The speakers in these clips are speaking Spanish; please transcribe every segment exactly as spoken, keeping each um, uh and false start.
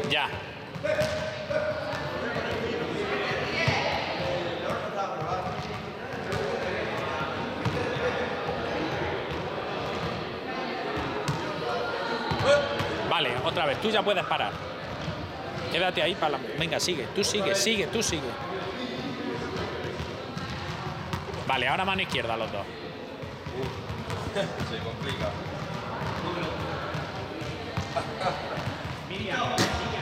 Ya. Vale, otra vez. Tú ya puedes parar. Quédate ahí para la... Venga, sigue. Tú sigue, sigue, tú sigue. Vale, ahora mano izquierda los dos. Se complica. Miriam,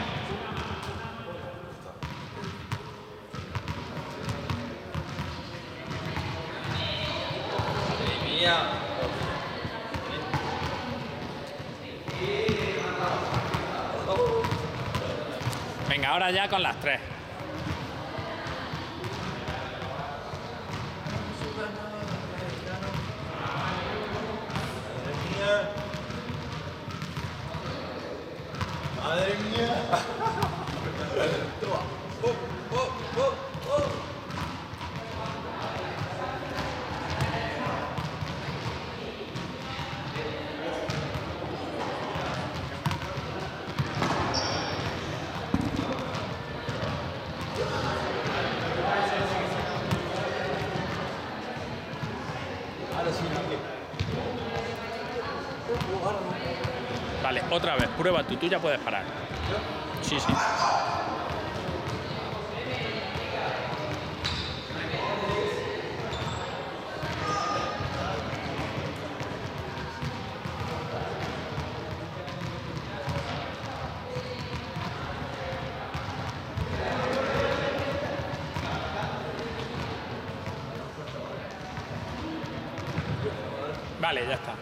Madre mía. venga, ahora ya con las tres. Madre mía. Toma. Oh, oh, oh, oh. Ahora sí, Vale, otra vez. Prueba tú. Tú ya puedes parar. Sí, sí. Vale, ya está.